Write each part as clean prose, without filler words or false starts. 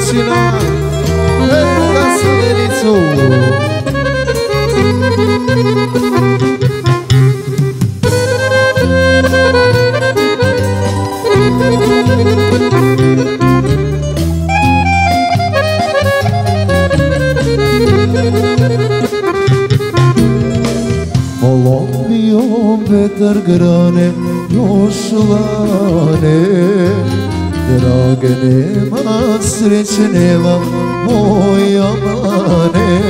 Skupština Velika Savenicu. Polomio vetar grane još lane, drage nema, sreće nema, moja mane.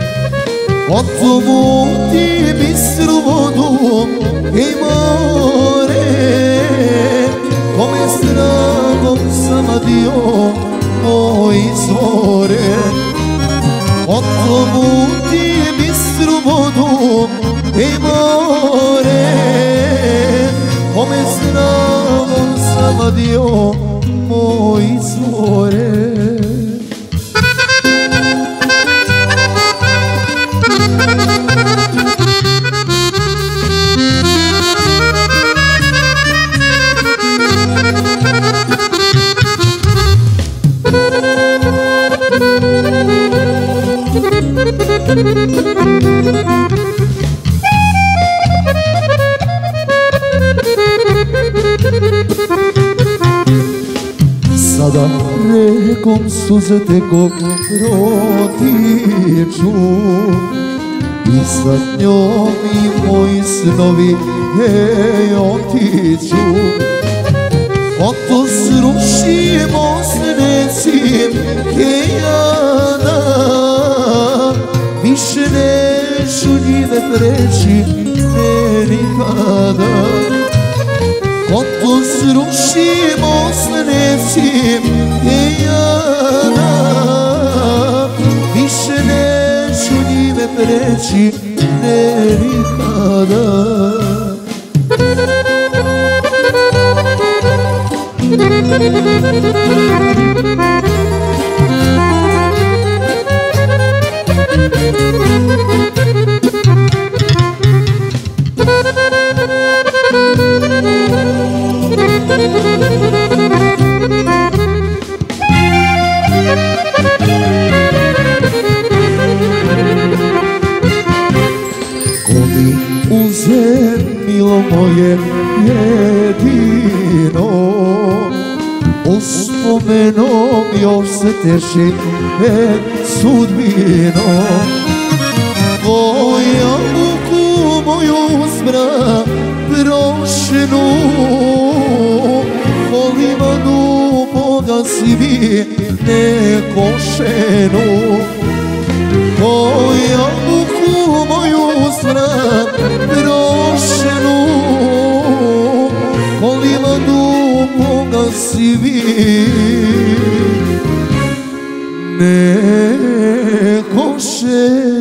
Otmuti bistru vodu i more, kome s dragom sam adio moj izvore. Otmuti bistru vodu i more, kome s dragom sam adio moj izvore. Sada rekom suze tekom protiču i sa njom i moji snovi otiću. Oto sruši most necim kejana, više neću njime preći ne nikada. Oto sruši most necim kejana, više neću njime preći ne nikada. Ko mi uze milo moje jedino, uspomenom još se teši sudbino. Tvoja muku moju zbra prošenu, volivanu Boga si mi nekošenu. Tvoja muku moju zbra prošenu, volivanu Boga si mi nekošenu.